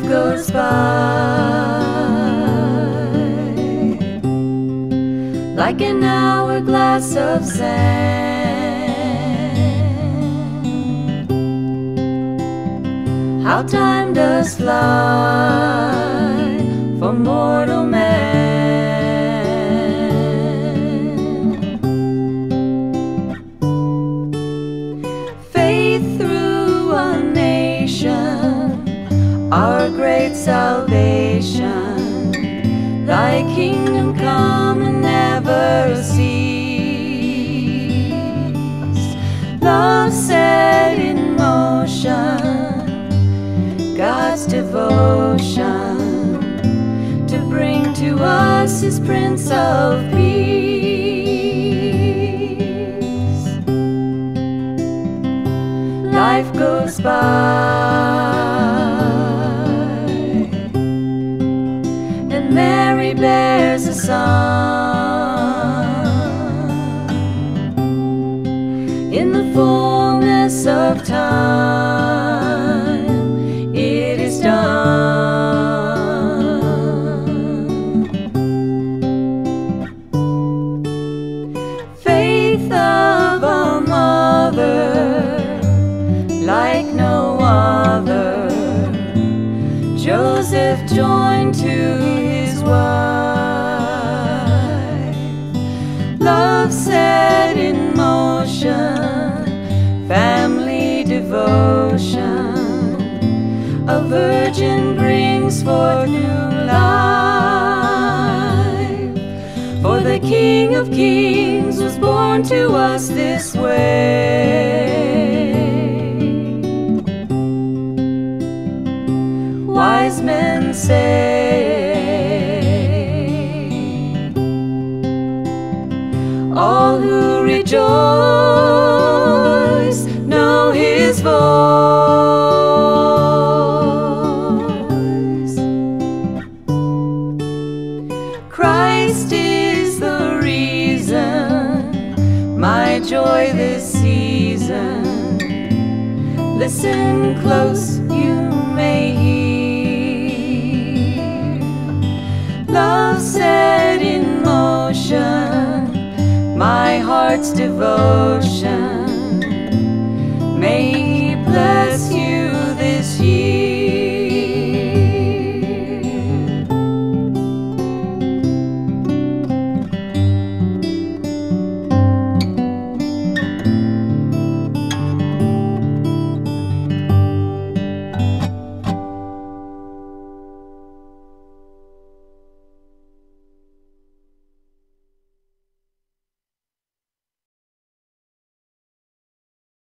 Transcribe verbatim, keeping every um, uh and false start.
goes by like an hourglass of sand. How time does fly for mortal man. Faith through a nation, our great salvation. Thy kingdom come and never cease. Love set in motion, God's devotion to bring to us His Prince of Peace. Life goes by, Mary bears a son. In the fullness of time, it is done. Faith of a mother like no other, Joseph joined to wife. Love set in motion, family devotion. A virgin brings forth new life, for the King of Kings was born to us this way. Wise men say, all who rejoice know His voice. Christ is the reason, my joy this season. Listen close, you may hear. Love set in motion, my heart's devotion. May